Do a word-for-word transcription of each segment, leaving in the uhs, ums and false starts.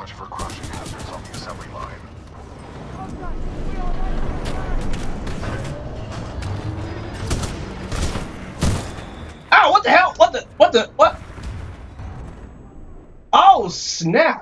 Watch for crushing hazards on the assembly line. Ow, what the hell? What the, what the, what? Oh, snap.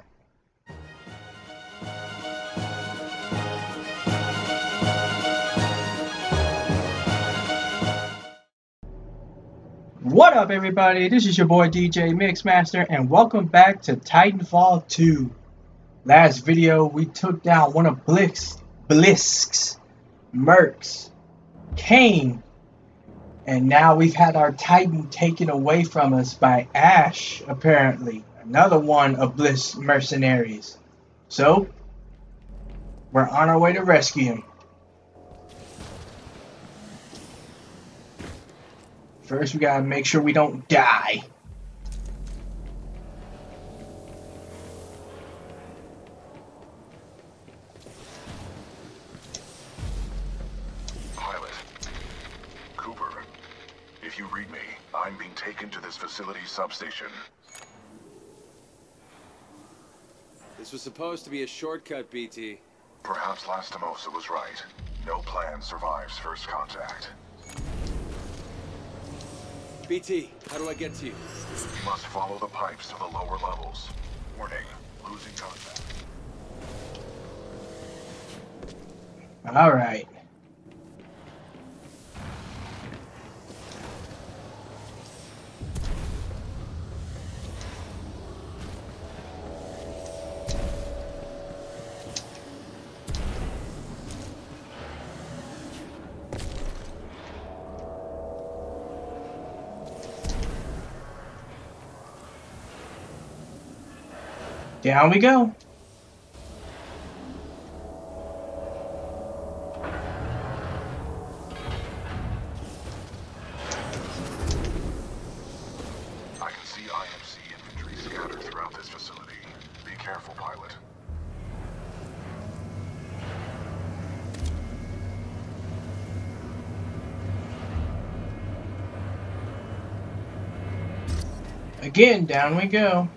What up, everybody? This is your boy D J Mixmaster, and welcome back to Titanfall two. Last video, we took down one of Blisk's, Blisk's, Mercs, Kane, and now we've had our Titan taken away from us by Ash, apparently. Another one of Blisk's mercenaries. So, we're on our way to rescue him. First, we gotta make sure we don't die. Pilot. Cooper. If you read me, I'm being taken to this facility's substation. This was supposed to be a shortcut, B T. Perhaps Lastimosa was right. No plan survives first contact. B T, how do I get to you? You must follow the pipes to the lower levels. Warning, losing contact. All right. Down we go. I can see I M C infantry scattered throughout this facility. Be careful, pilot. Again, down we go.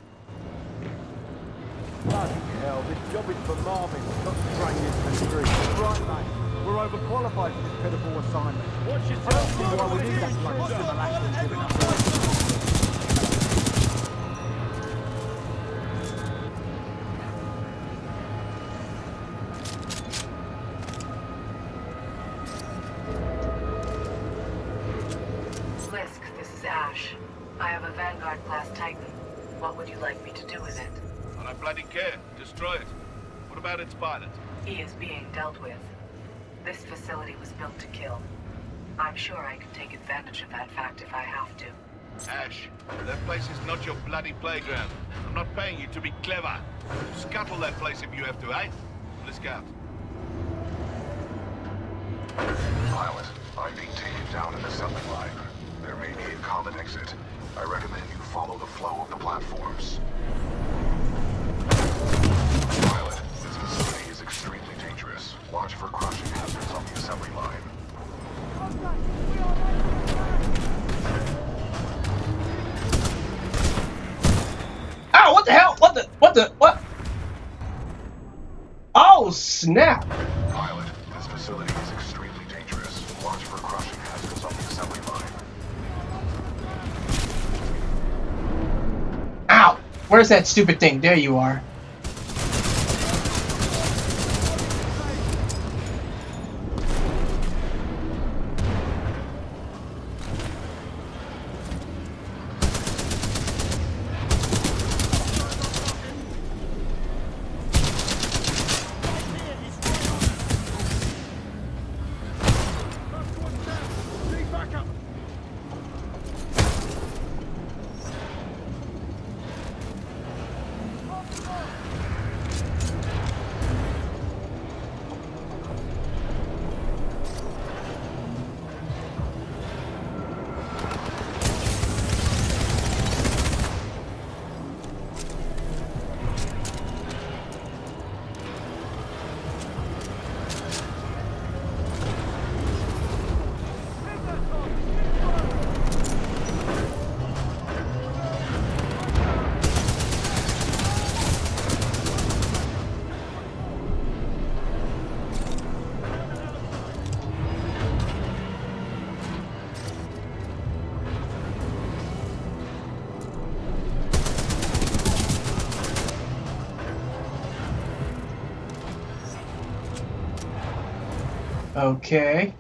Bloody hell, this job is for Marvin, not to train infantry. Right, mate. We're overqualified for this pitiful assignment. What's your I don't see why we need that bloody simulation giving us. Blisk, this is Ash. I have a Vanguard-class Titan. What would you like me to do with it? I don't bloody care. Destroy it. What about its pilot? He is being dealt with. This facility was built to kill. I'm sure I can take advantage of that fact if I have to. Ash, that place is not your bloody playground. I'm not paying you to be clever. Scuttle that place if you have to, eh? Let's go. Pilot, I'm being taken down an assembly line. There may be a common exit. I recommend you follow the flow of the platforms. Pilot, this facility is extremely dangerous. Watch for crushing hazards on the assembly line. Ow, what the hell? What the, what the, what? Oh, snap. Pilot, this facility is extremely dangerous. Watch for crushing hazards on the assembly line. Ow, where's that stupid thing? There you are. Okay.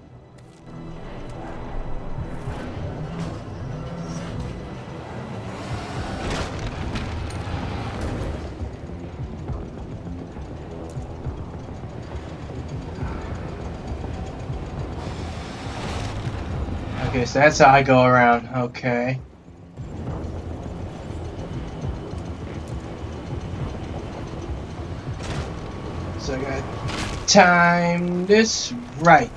Okay, so that's how I go around. Okay. So I gotta time this right.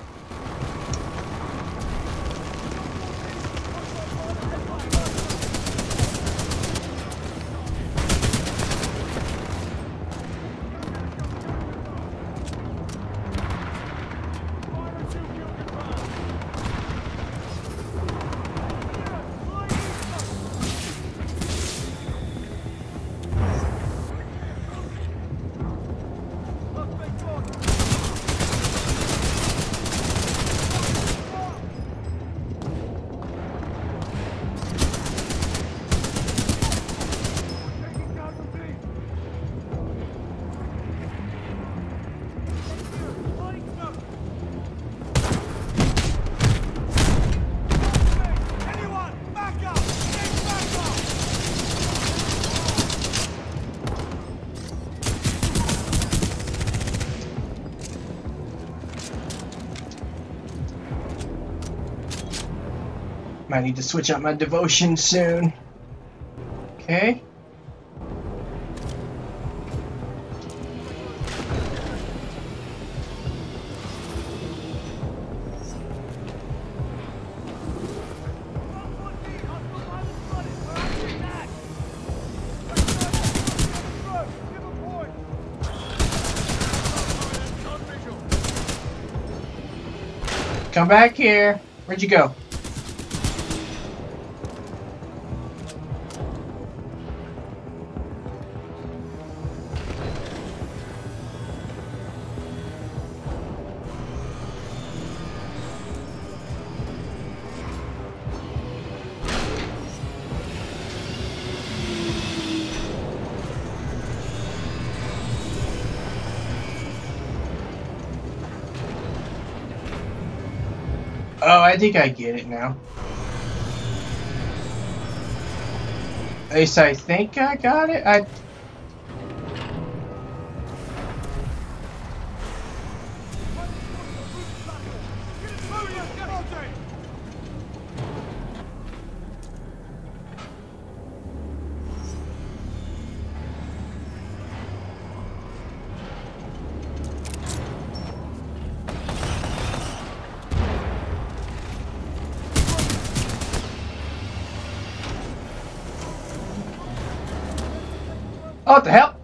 Might need to switch out my devotion soon. Okay. Come back here. Where'd you go? Oh, I think I get it now. At least I think I got it. I. Oh, what the hell?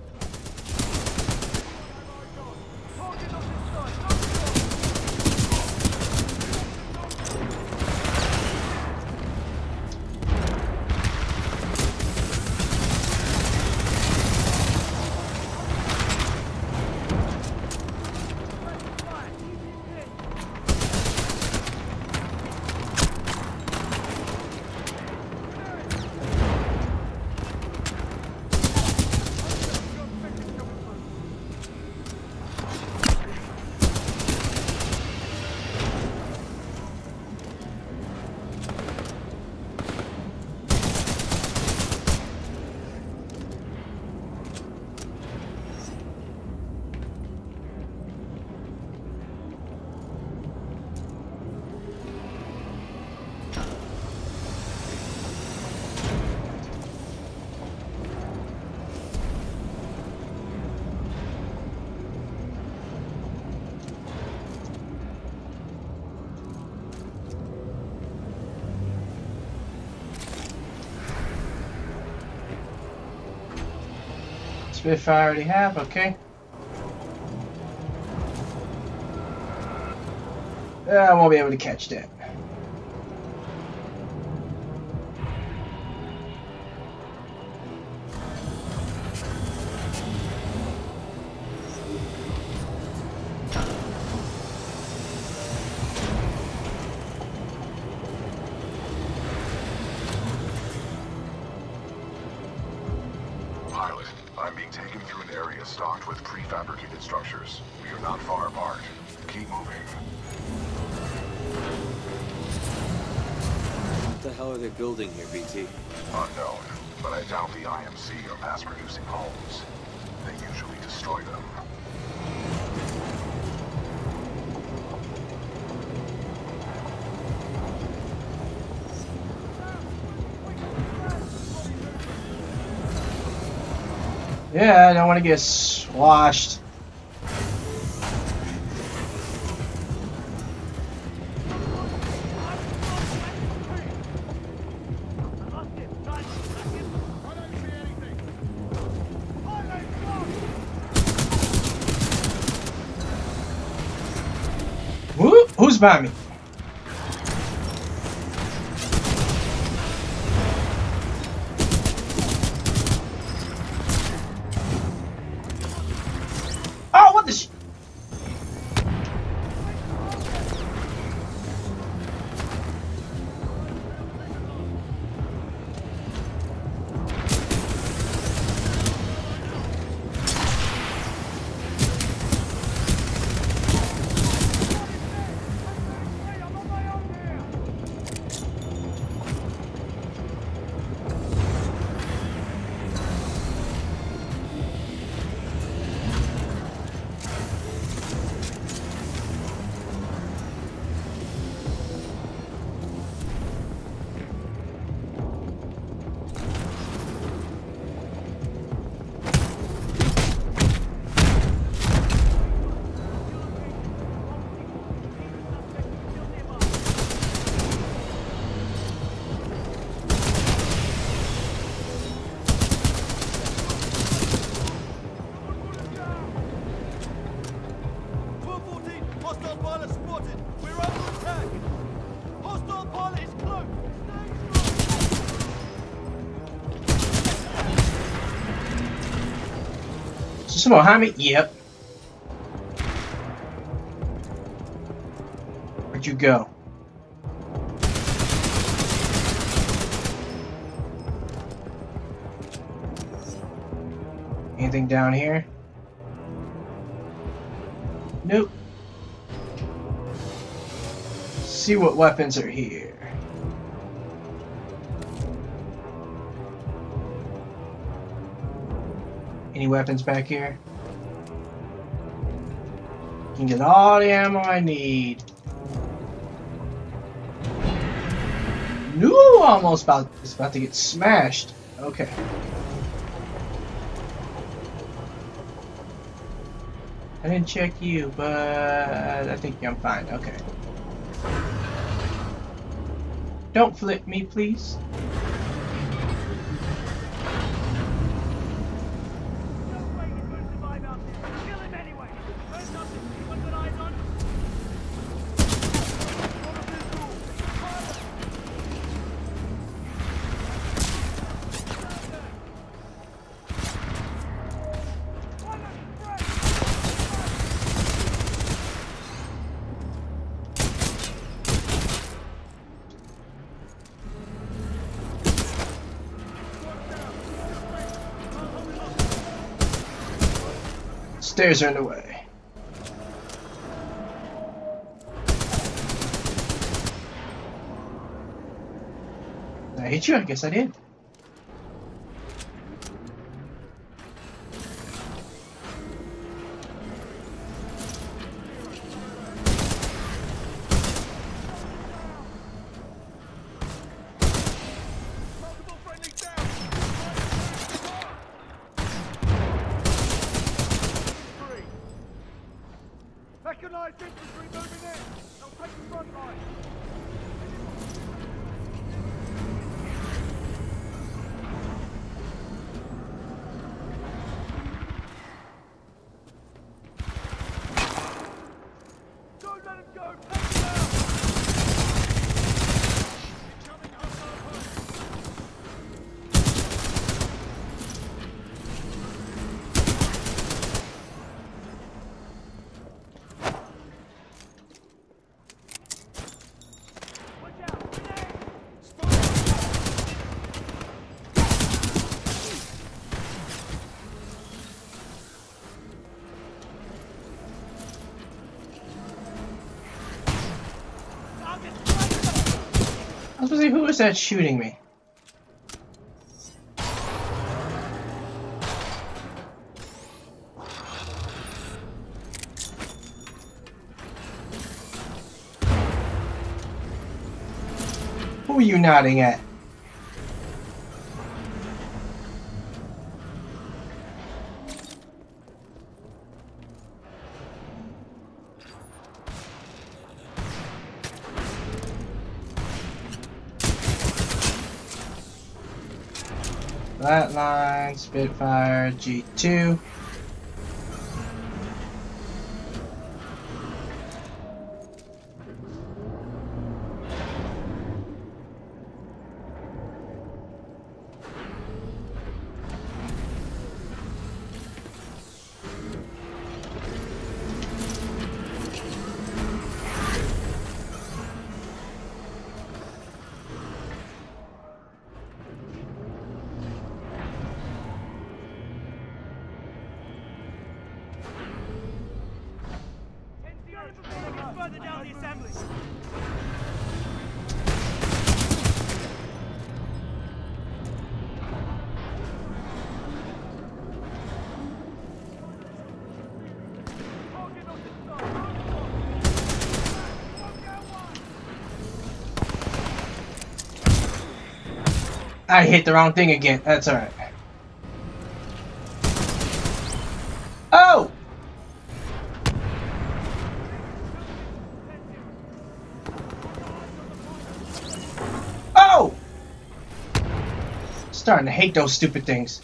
If I already have, okay. Uh, I won't be able to catch that. I'm being taken through an area stocked with prefabricated structures. We are not far apart. Keep moving. What the hell are they building here, B T? Unknown, but I doubt the I M C are mass-producing homes. They usually destroy them. Yeah, I don't want to get swashed. Who? Who's behind me? Oh, what the sh- Hostile pilot spotted! We're under attack! Hostile pilot is close! Is someone behind me? Yep. Where'd you go? Anything down here? Nope. See what weapons are here. Any weapons back here? Can get all the ammo I need. No, almost about it's about to get smashed. Okay. I didn't check you, but I think I'm fine. Okay. Don't flip me, please. Stairs are in the way. Did I hit you? I guess I did. Mechanized infantry moving in! They'll take the front line! is that shooting me? Who are you nodding at? Flatline, Spitfire, G two. Further down the assembly. I hit the wrong thing again. That's alright. Oh! Oh! Starting to hate those stupid things.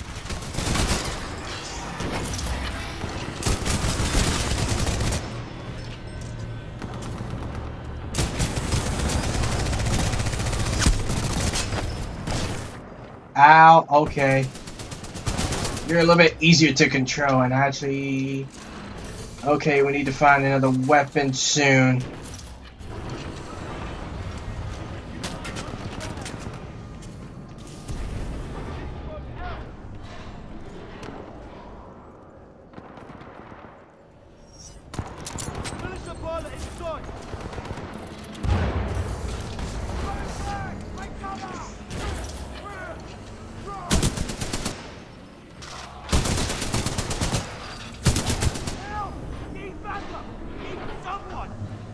Ow, okay. You're a little bit easier to control, and actually... Okay, we need to find another weapon soon. Militia pilot inside. Take cover. Help! Need backup. Need someone.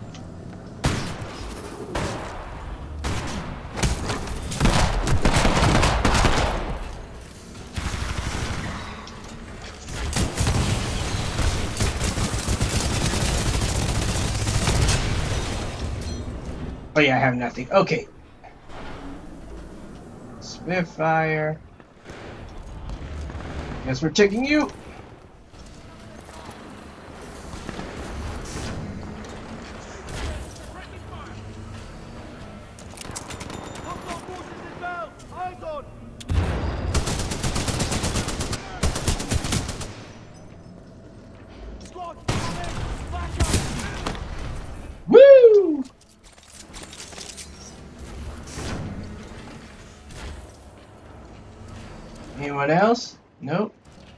Oh yeah, I have nothing. Okay. Spitfire. Guess we're taking you. Hostile forces inbound. Eyes on. Squad, backup. Woo! Anyone else? Nope.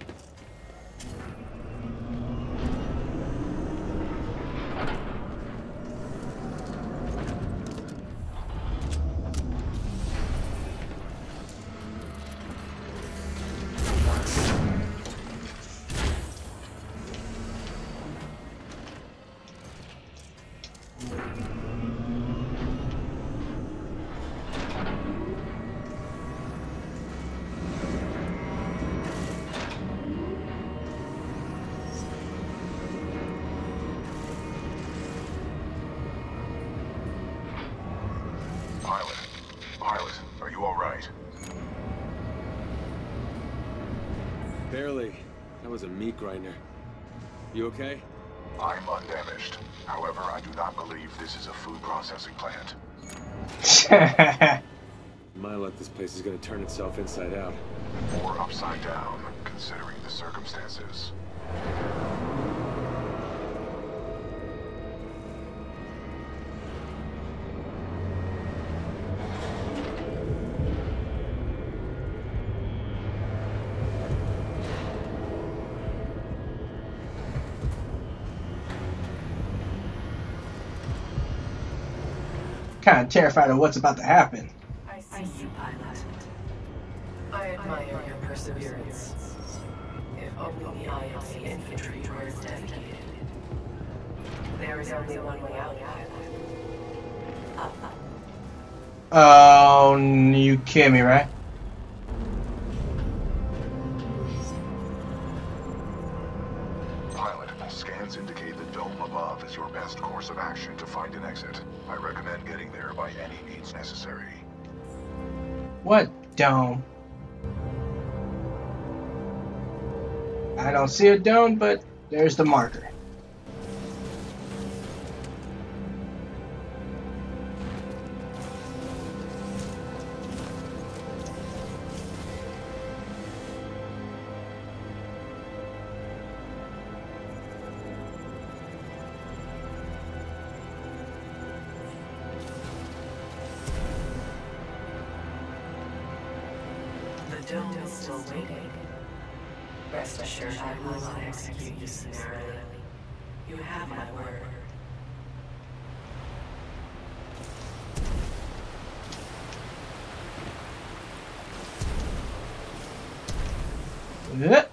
Pilot. Pilot, are you alright? Barely. That was a meat grinder. You okay? I'm undamaged. However, I do not believe this is a food processing plant. My luck, this place is gonna turn itself inside out. Or upside down, considering the circumstances. Kind of terrified of what's about to happen. I you, pilot. I admire your perseverance. If only the I M C infantry were as dedicated. There is only one way out, pilot. Up, up. Oh, you kidding me, right? Pilot, scans indicate the dome above is your best course of action to find an exit. I recommend getting there by any means necessary. What dome? I don't see a dome, but there's the marker. The dome is still waiting. Rest assured I will not execute you summarily. You have my word. Yep.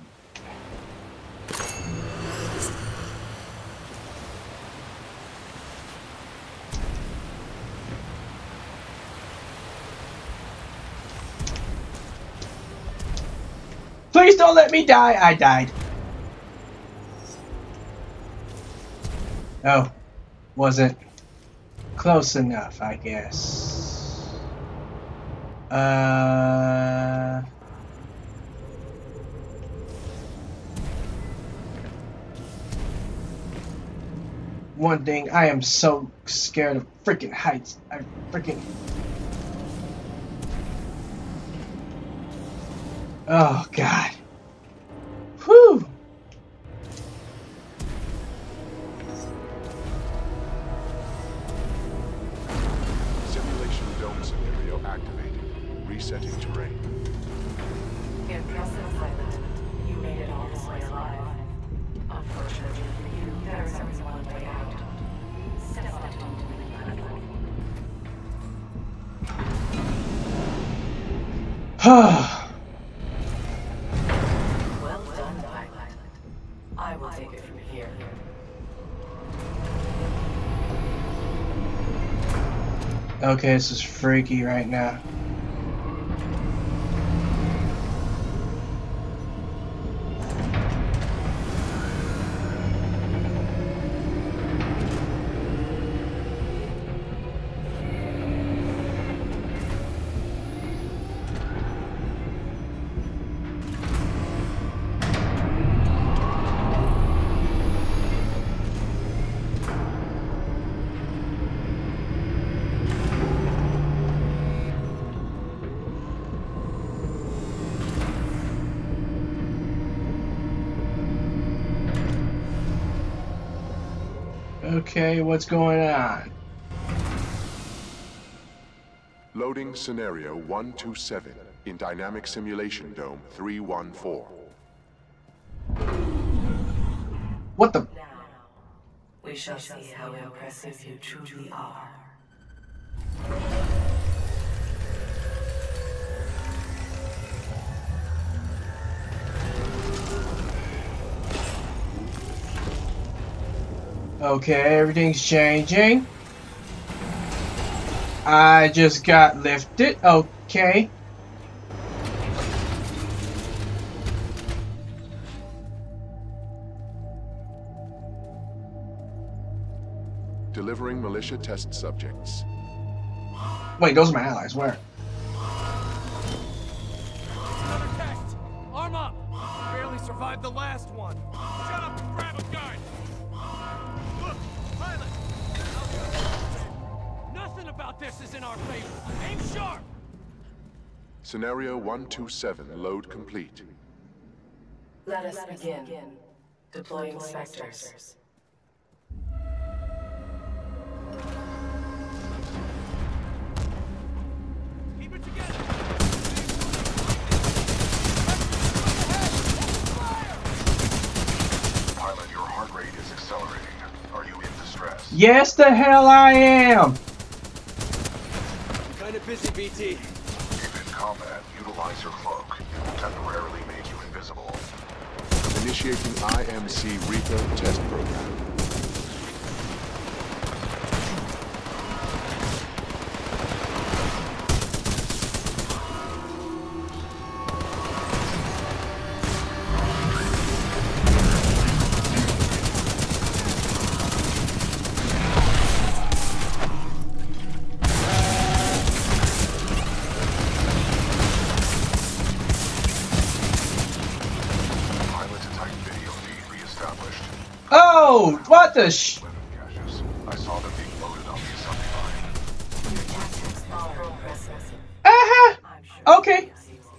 Please don't let me die. I died. Oh, wasn't close enough, I guess. Uh. One thing, I am so scared of freaking heights. I freaking. Oh, God. Whew. Simulation dome scenario activated. Resetting terrain. Impressive, pilot. You made it all this way alive. Unfortunately for you, there is only one way out. Step on it onto the platform. Well done, pilot. I will take it from here. Okay, this is freaky right now. Okay, what's going on? Loading scenario one two seven in dynamic simulation dome three one four. What the? Now, we shall see how impressive you truly are. Okay, everything's changing. I just got lifted. Okay. Delivering militia test subjects. Wait, those are my allies. Where? Another test! Arm up! Barely survived the last one. Shut up and grab a gun! Look, pilot! Nothing about this is in our favor. Aim sharp! Scenario one two seven load complete. Let us begin. Deploying Spectres. Keep it together! Pilot, your heart rate is accelerating. Are you in distress? Yes, the hell I am. I'm kind of busy, B T. If in combat, utilize your cloak. It will temporarily make you invisible. Initiating I M C Reaper test program. Oh, what the sh... I saw them being loaded on the assembly line. Uh-huh. Okay.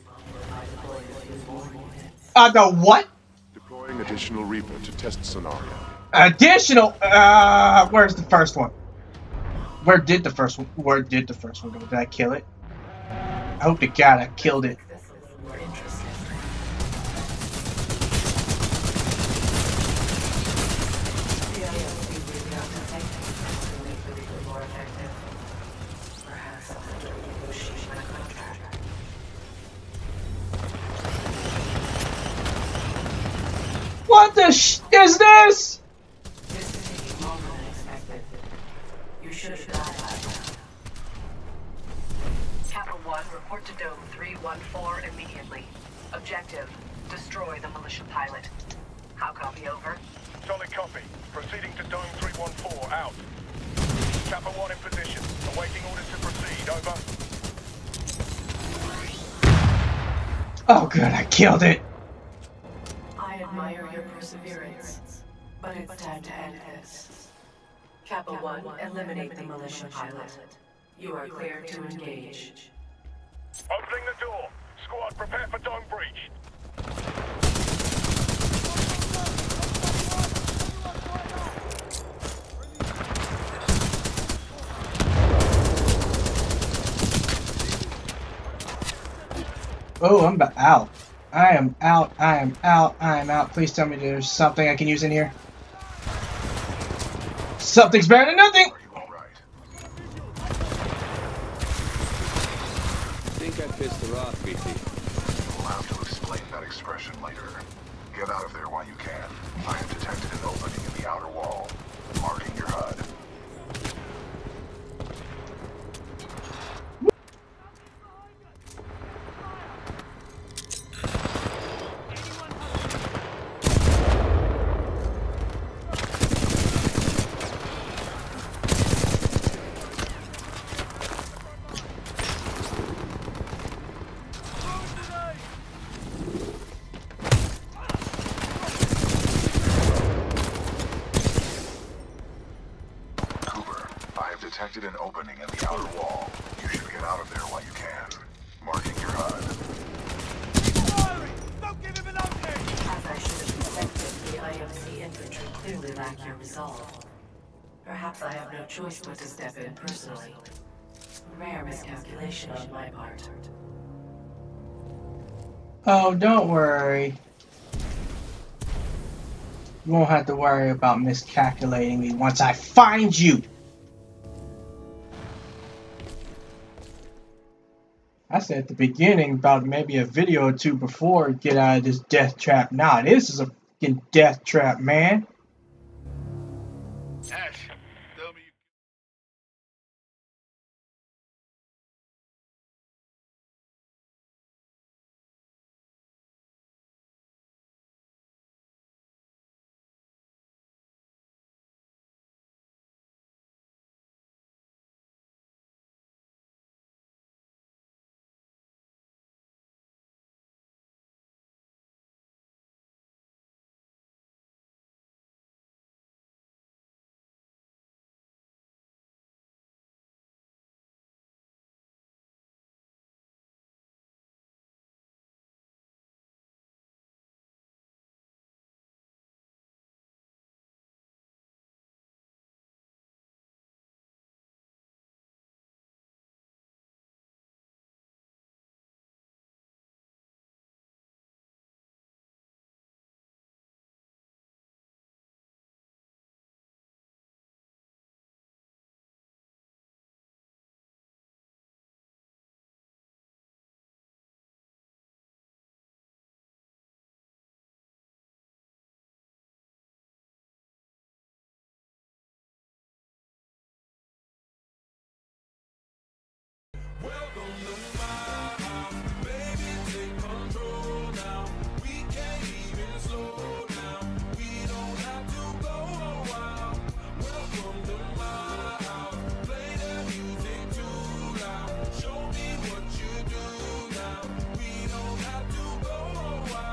Uh, the what? Deploying additional Reaper to test scenario. Additional? Uh, where's the first one? Where did the first one? Where did the first one go? Did I kill it? I hope to God I killed it. What the sh is this? This is taking longer than expected. You should have died by now. Capital One, report to Dome three one four immediately. Objective: destroy the militia pilot. How copy over? Solid copy. Proceeding to Dome three one four, out. Capital One in position. Awaiting orders to proceed, over. Oh good, I killed it. I admire your perseverance, but it's time to end this. Capital One, eliminate the militia pilot. You are cleared to engage. Opening the door. Squad, prepare for dome breach. Oh, I'm about out. I am out. I am out. I am out. Please tell me there's something I can use in here. Something's better than nothing. Are you all right? I think I pissed her off, B T. We'll have to explain that expression later. Get out of there while you can. I have detected an opening in the outer wall. Marking your H U D. Detected an opening in the outer wall. You should get out of there while you can. Marking your H U D. Don't give him an opening! As I should have expected, the I M C infantry clearly lack your resolve. Perhaps I have no choice but to step in personally. Rare miscalculation on my part. Oh, don't worry. You won't have to worry about miscalculating me once I find you. I said at the beginning about maybe a video or two before get out of this death trap. Nah, this is a fucking death trap, man.